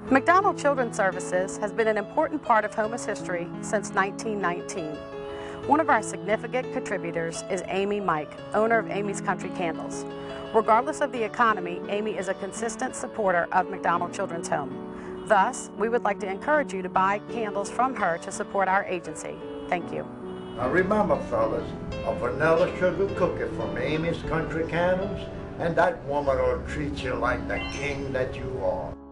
MacDonell Children's Services has been an important part of Homa's history since 1919. One of our significant contributors is Amy Mike, owner of Amy's Country Candles. Regardless of the economy, Amy is a consistent supporter of MacDonell Children's Home. Thus, we would like to encourage you to buy candles from her to support our agency. Thank you. Now remember, fellas, a vanilla sugar cookie from Amy's Country Candles, and that woman will treat you like the king that you are.